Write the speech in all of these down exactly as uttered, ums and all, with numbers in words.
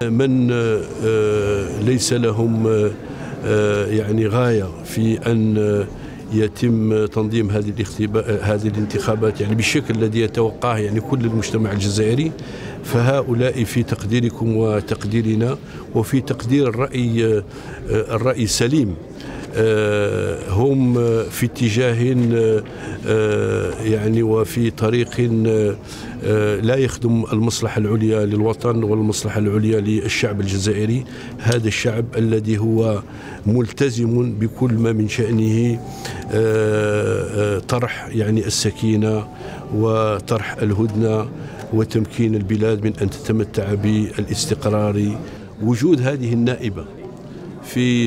من ليس لهم يعني غاية في أن يتم تنظيم هذه هذه الانتخابات يعني بالشكل الذي يتوقعه يعني كل المجتمع الجزائري، فهؤلاء في تقديركم وتقديرنا وفي تقدير الرأي الرأي السليم هم في اتجاه يعني وفي طريق لا يخدم المصلحة العليا للوطن والمصلحة العليا للشعب الجزائري. هذا الشعب الذي هو ملتزم بكل ما من شأنه طرح يعني السكينة وطرح الهدنة وتمكين البلاد من أن تتمتع بالاستقرار. وجود هذه النائبة في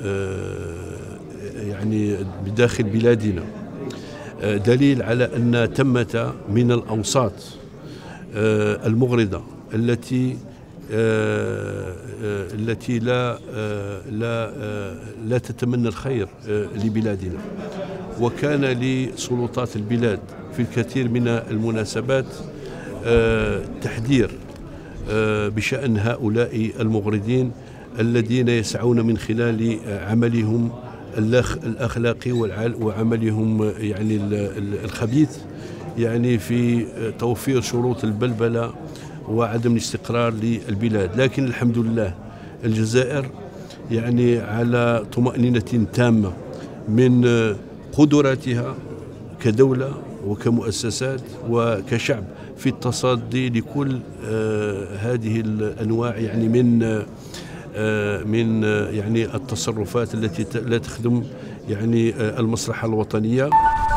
يعني بداخل بلادنا دليل على أن ثمة من الأوساط المغرضة التي التي لا لا لا تتمنى الخير لبلادنا. وكان لسلطات البلاد في الكثير من المناسبات تحذير بشأن هؤلاء المغرضين الذين يسعون من خلال عملهم الأخلاقي وعملهم يعني الخبيث يعني في توفير شروط البلبلة وعدم الاستقرار للبلاد. لكن الحمد لله الجزائر يعني على طمأنينة تامة من قدراتها كدولة وكمؤسسات وكشعب في التصدي لكل هذه الأنواع يعني من من يعني التصرفات التي لا تخدم يعني المصلحة الوطنية.